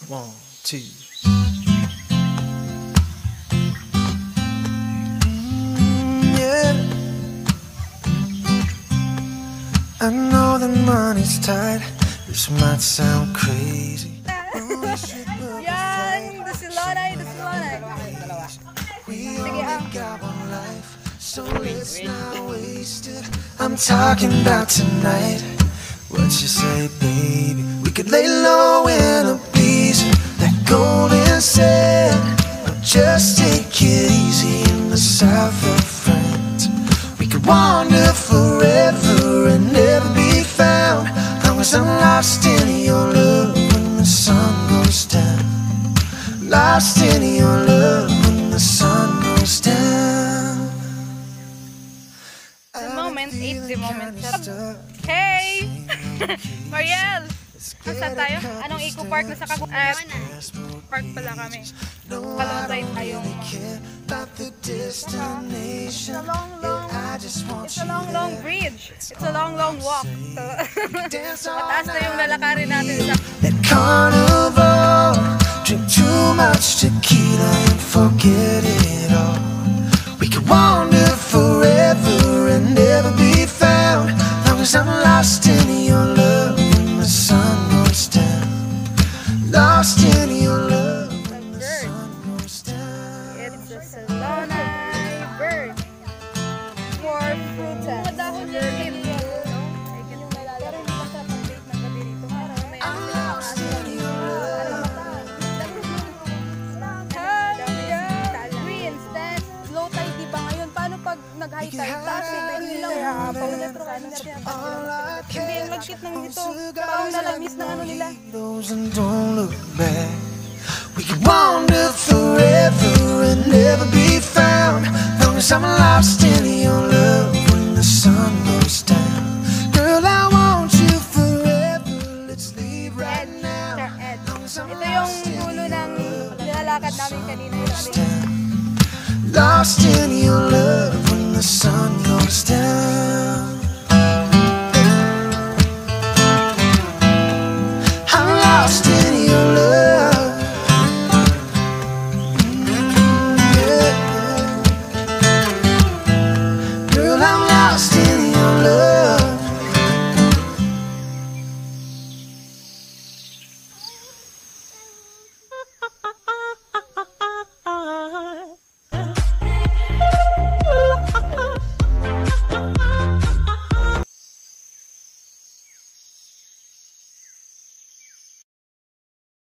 1, 2. Yeah. I know the money's tight. This might sound crazy. Yan! Dusilonay! Dusilonay! We only got one life, so let's not waste it. I'm talking about tonight. What you say, baby? We could lay low in a breeze, that golden sand, or just take it easy in the south of France. We could wander forever and never be found, long as I'm lost in your love when the sun goes down. Lost in your love when the sun goes down. The moment, it's the moment. Hey! Mariel! Nasaan tayo? Anong Eco Park na sa Kaguan? Park pala kami. Kalotay tayo. It's a long bridge. It's a long walk. Mataas na yung lalakarin natin sa... At Carnival, drink too much tequila and forget it all. We could wander forever and never be found, long as I'm lost in your love when the sun goes down. Lost in your love when the sun goes down. It's a Salonay bird. More fruta. Madahon yung lip. Pero hindi pa sa pag-date ng gabi rito. I'm lost in your love. Greens, then low tide diba ngayon? Paano pag nag-high tide? Tapos hindi lang hindi yung magkit ng ito. Parang nalamis ng ano nila. And don't look back. We could wander forever and never be found, long as I'm lost in your love.